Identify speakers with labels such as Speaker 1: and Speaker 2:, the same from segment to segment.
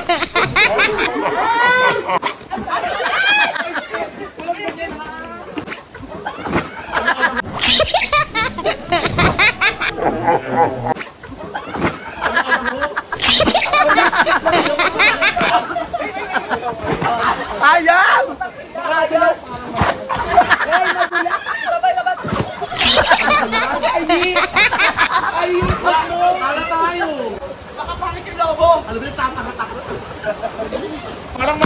Speaker 1: Ayaw!
Speaker 2: Ayos! Ay, nabulak! Labay! Ayun!
Speaker 1: Kala tayo!
Speaker 2: Nakapangit yung lobo!
Speaker 1: Ano ba yung tatakot?
Speaker 2: Parang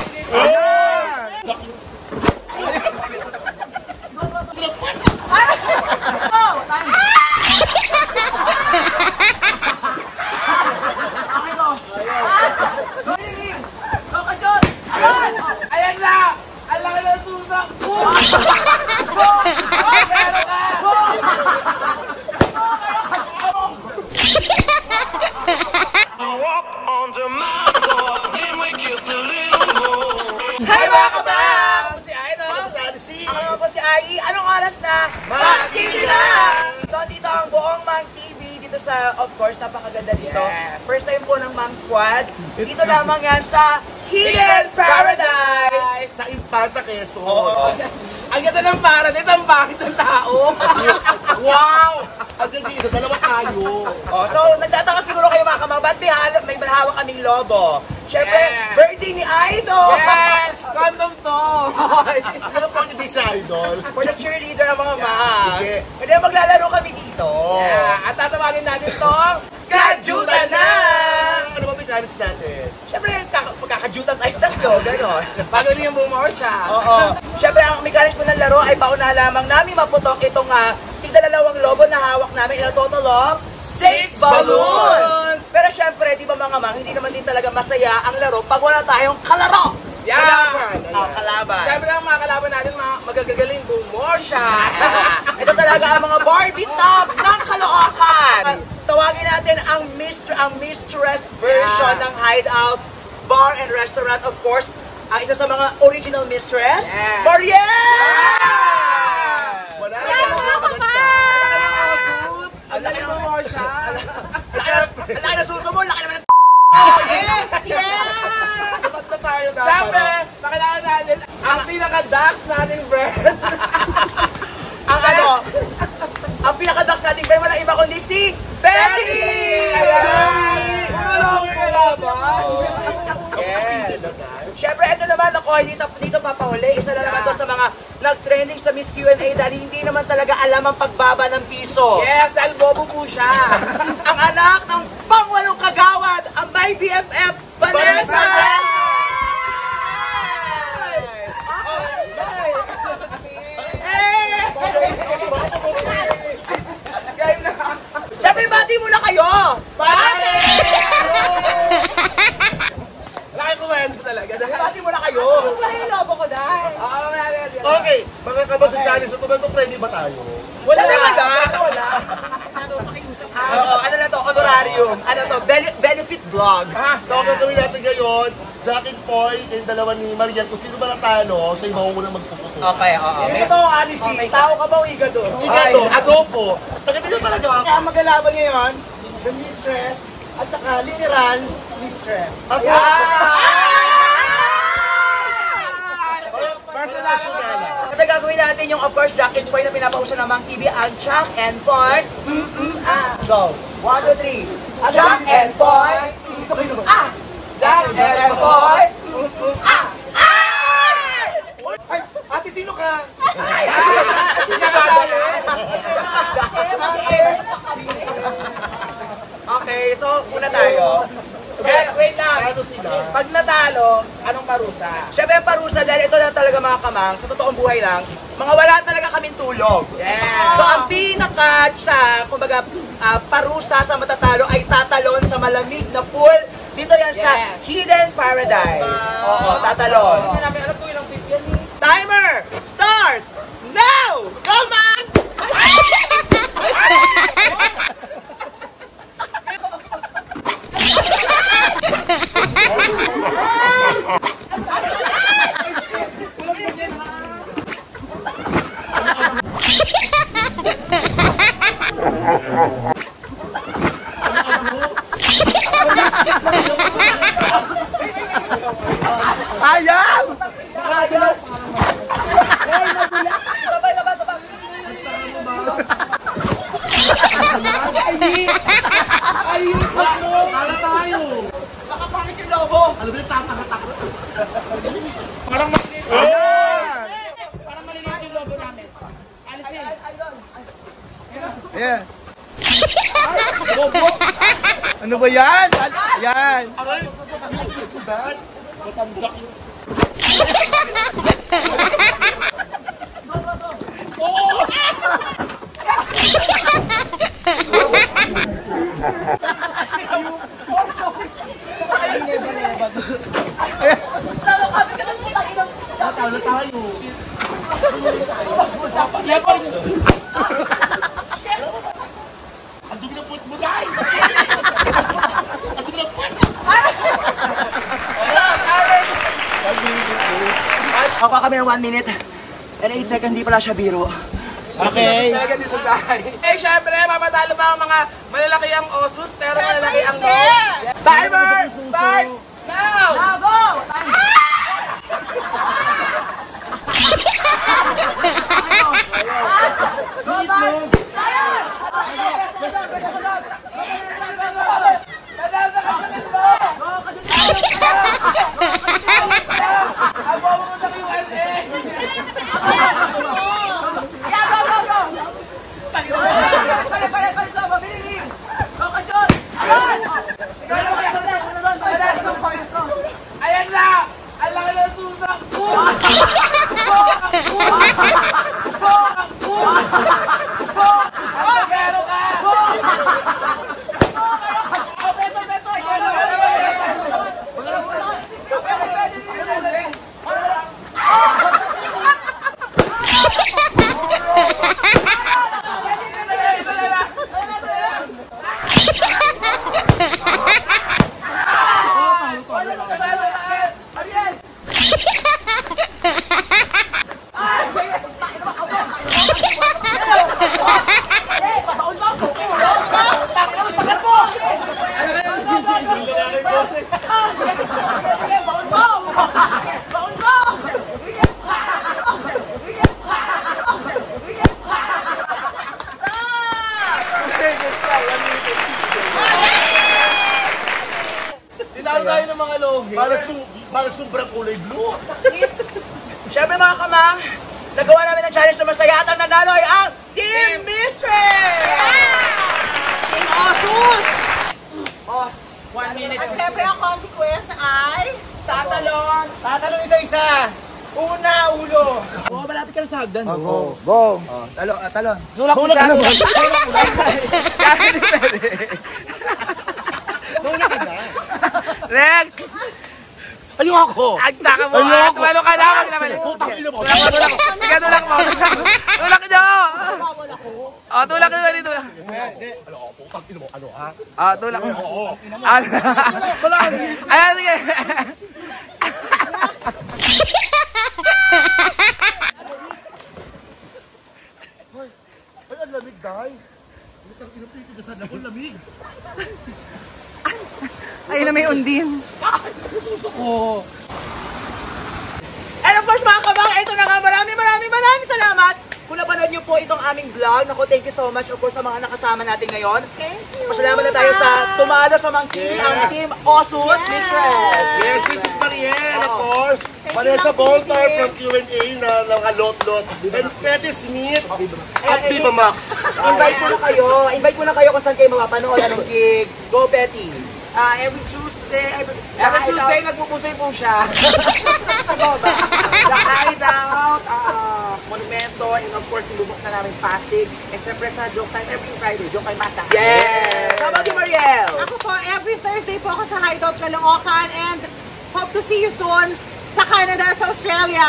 Speaker 2: ayan na! Ang laki ng susak! Meron ka! Hi mga kabang! Ako si Ai, no? Ako si Alice. Ako naman po si Ai. Anong oras na? Mang TV lang! So dito ang buong Mang TV dito sa, of course, napakaganda dito.
Speaker 1: Yes.
Speaker 2: First time po ng Mang Squad. Dito lamang yan sa Hidden Paradise!
Speaker 1: Sa Infanta, Quezon.
Speaker 2: Oo. Ang ganda ng paradise, ang bakit ng tao.
Speaker 1: Wow! Ang dito, dalawa tayo.
Speaker 2: Oh, so, nagtataka siguro kayo mga kamang, ba't may malhawak kaming lobo? Siyempre,
Speaker 1: Yeah.
Speaker 2: birthday ni Idol!
Speaker 1: Yes! Condom to! Ano pang hindi si Idol?
Speaker 2: For the cheerleader ang mga ma.
Speaker 1: Sige.
Speaker 2: Kaya maglalaro kami dito.
Speaker 1: Yeah. At tatawagin natin itong
Speaker 2: Kajutan na!
Speaker 1: Ano ba mechanics natin?
Speaker 2: Siyempre, pagkakajutan tayo tatlo, gano'n.
Speaker 1: Pagaling yung bumaw siya.
Speaker 2: Oo. Siyempre, ang mechanics po ng laro ay pauna lamang namin maputok itong tigdalawang lobo na hawak namin in a total of 6 balloons! Pero siyempre, di ba mga mang, hindi naman din talaga masaya ang laro pag wala tayong kalaro!
Speaker 1: Yeah!
Speaker 2: Kalaban! Kalaban!
Speaker 1: Siyempre ang mga kalaban natin, mga magagagaling bumaw siya.
Speaker 2: Ito talaga ang mga Barbie top ng Caloocan! Tawagin natin ang mistress version ng Hideout Bar and Restaurant, of course. Isa sa mga original mistress,
Speaker 1: Yeah.
Speaker 2: Mariel!
Speaker 1: Wala
Speaker 2: Ang laki ng
Speaker 1: bumaw siya.
Speaker 2: Ang laki ng suso mo, laki naman ng
Speaker 1: Sapat na tayo dapat.
Speaker 3: Siyempre, pakilala natin ang pinaka-dax nating brand.
Speaker 2: ang pinaka-dax nating brand, walang iba kundi si Betty! Siyempre, ito naman ako, dito papahuli. Isa na naman to sa mga nag-trending sa Miss Q&A dahil hindi naman talaga alam ang pagbaba ng piso.
Speaker 3: Yes, dahil bobo po siya.
Speaker 2: Ang anak ng pangwalong kagawad, ang my BFF, Vanessa! Siyempre, bati muna kayo!
Speaker 3: Pare! Laki komento talaga.
Speaker 2: Bati muna kayo! Wala yung lobo ko dahil.
Speaker 1: Okay, mga kabasitanis, ito ba itong training ba tayo?
Speaker 2: Wala naman ba?
Speaker 3: Wala.
Speaker 2: Oo, ano na to? Honorarium. Ano to? Benefit vlog.
Speaker 1: So, ang gagawin natin ngayon, Jack and Poy, yung dalawa ni Marian, kung sino ba natalo, siya yung maungunang magpuputo.
Speaker 2: Okay, oo.
Speaker 1: Ito, Alice, tao ka ba o igado? Igado, adobo. Nakita niyo talaga.
Speaker 4: Kaya magalaban ngayon, the mistress, at saka literal mistress.
Speaker 1: Ako.
Speaker 3: Personal.
Speaker 2: Kasi gagawin natin yung, of course, Jack and Poy na pinapausa ng Mang TV, ang Jack and Poy. Go. 1, 2, 3. Jack and Poy. Jack and Poy.
Speaker 4: Ay, ate, sino ka?
Speaker 2: Okay, so muna tayo.
Speaker 3: Wait lang.
Speaker 1: Ano sila?
Speaker 3: Pag natalo, anong parusa?
Speaker 2: Siyempre ang parusa, dahil ito lang talaga mga kamang, sa totoong buhay lang, mga wala talaga kaming tulog.
Speaker 3: Yeah.
Speaker 2: So ang kumbaga, parusa sa matatalo ay tatalon sa malamig na pool. Dito yan sa
Speaker 3: Yes.
Speaker 2: Hidden Paradise. Oo, tatalon.
Speaker 3: Hindi namin alam kung ilang feet yan eh.
Speaker 2: Timer starts now! Come on!
Speaker 1: Ano ba yung tatakot?
Speaker 3: Parang maliliit.
Speaker 1: Ayan!
Speaker 3: Parang maliliit yung lobo namin. Alisin.
Speaker 4: Yeah. Ano ba yan? Yan.
Speaker 1: Aray! Ito ba? Matandak yung... Natalo tayo. Ang dumi ng puwet mo, guys! Ang dumi ng puwet!
Speaker 2: Ako kami ng 1 minute and 8 seconds, di pala siya biro.
Speaker 4: Okay.
Speaker 3: Eh, syempre, mapadalo pa ang mga malalaki ang osus, pero malalaki ang no. Timer! Start! Now!
Speaker 2: Now, go!
Speaker 3: Ayan na! Ang laki ng susak! Ang bagero ka!
Speaker 2: Tinalo tayo ng mga logi.
Speaker 1: Para sobrang kulay blue.
Speaker 2: Siyempre mga kamang, nagawa namin ang challenge na masaya at ang nanalo ay ang Team Mistress! Team Osus!
Speaker 3: 1 minute.
Speaker 5: At syempre ang consequence ay...
Speaker 3: Tatalon!
Speaker 4: Tatalong isa-isa. Una, ulo.
Speaker 2: Oo, malapit ka na sa hagdan.
Speaker 4: Go. Go.
Speaker 2: Talon.
Speaker 3: Sulak mo siya. Kasi di pwede. Next!
Speaker 1: Ayoko!
Speaker 3: Agtaka mo! Tumalo ka na! Wag naman!
Speaker 1: Putang ina mo!
Speaker 3: Tulak mo! Sige, tulak mo! Tulak nyo! O, tulak nyo na dito.
Speaker 1: Putang ina mo, ano ha?
Speaker 3: O, tulak mo.
Speaker 1: Oo.
Speaker 3: Ayan, sige.
Speaker 1: Ay, ang lamig, Day. Putang ina, pitigasan ako, lamig.
Speaker 2: Ayun na may undin.
Speaker 1: Nasusuko.
Speaker 2: And of course mga kamang, ito na nga, maraming salamat kung napanood niyo po itong aming vlog. Naku, thank you so much of course sa mga nakasama natin ngayon.
Speaker 5: Thank you.
Speaker 2: Pasalamat na tayo sa tumalo sa Mangkili, ang Team Osus Mistress.
Speaker 1: Yes, this is Mariel, of course. Vanessa Boltar from Q&A na mga lot-lot. And Petty Smith at Viva Max.
Speaker 2: Invite ko na kayo kung saan kayo mapapanood, anong gig. Go, Petty.
Speaker 3: Every Tuesday, nagpupusay po siya. The Hideout, Monumento, and of course, nilubuksan namin Pasig. And syempre sa Joke Time, every Friday, Joke Time Masa.
Speaker 2: Yes! How about you, Mariel?
Speaker 5: Ako po, every Thursday po ako sa Hideout Caloocan and hope to see you soon sa Canada, sa Australia.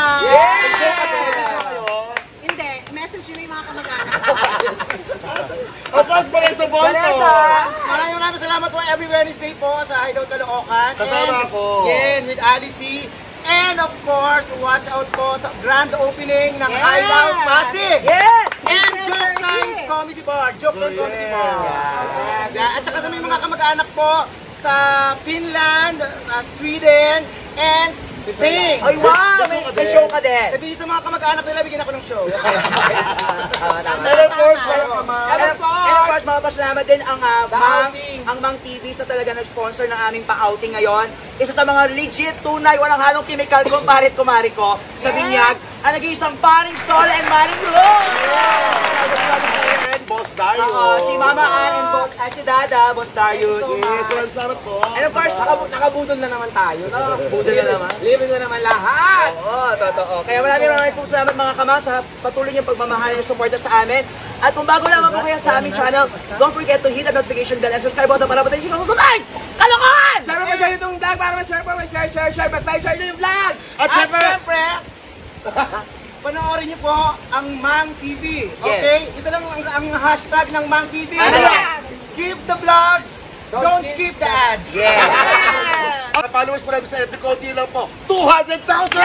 Speaker 5: Hindi, message nyo yung mga kamag-anak.
Speaker 1: Of course, Vanessa Boltar.
Speaker 4: Maraming salamat po every Wednesday po sa Hideout Caloocan.
Speaker 1: Kasama
Speaker 4: And,
Speaker 1: ako.
Speaker 4: Again, with Alice C. And of course, watch out po sa grand opening ng Hideout Pasig.
Speaker 2: Yes!
Speaker 4: And Joke Time Comedy Bar. Joke Time Comedy Bar. Yeah. At saka sa may mga kamag-anak po sa Finland, Sweden, and Spain.
Speaker 2: Ay, wow! May show ka din.
Speaker 4: Sabihin sa mga kamag-anak nila, bigyan ako ng show.
Speaker 1: And of course, mga kamay.
Speaker 2: And of course, mga pasalamat din ang ang Mang TV sa talaga nag-sponsor ng aming pa-outing ngayon. Isa sa mga legit, tunay, walang halong chemical kumparit kumari ko sa Binyag. Ang nag-iisang paring Sol and Maring Ron!
Speaker 1: And Boss Dario.
Speaker 2: Si Mama Ann and si Dada, Boss Darius.
Speaker 1: Yes, walang sarap po.
Speaker 2: And of course,
Speaker 3: Nakabudol na naman tayo.
Speaker 2: budol na naman.
Speaker 3: Libre na naman lahat.
Speaker 2: Oo, totoo. Kaya maraming po salamat mga kama sa patuloy niyong pagmamahal at suporta sa amin. At kung bago lamang po kayo sa aming channel, don't forget to hit the notification bell and subscribe button para patayin sa susunod. Kalokohan!
Speaker 3: Share mo share itong vlog para ma-share po, share. Basta i-share nyo yung vlog.
Speaker 1: At
Speaker 4: Siyempre, panoorin niyo po ang Mang TV. Okay? Isa lang ang hashtag ng Mang TV.
Speaker 2: Ano yan?
Speaker 4: Skip the vlogs, don't skip the ads.
Speaker 1: Ang followers po namin sa FB Konti lang po. 200,000!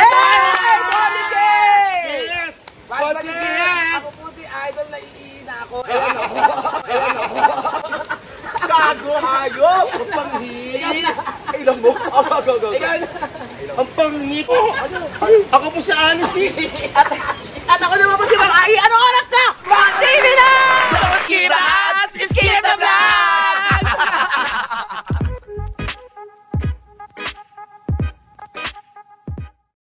Speaker 1: Yes!
Speaker 3: Once
Speaker 1: Once
Speaker 3: again,
Speaker 1: again!
Speaker 3: ako po si Idol na iina ako.
Speaker 2: Gago, hayop!
Speaker 1: Ang panghi!
Speaker 2: Ilang mo? Go.
Speaker 3: Ikaw na.
Speaker 1: Ang panghi! Ako po si Anisi!
Speaker 2: At ako naman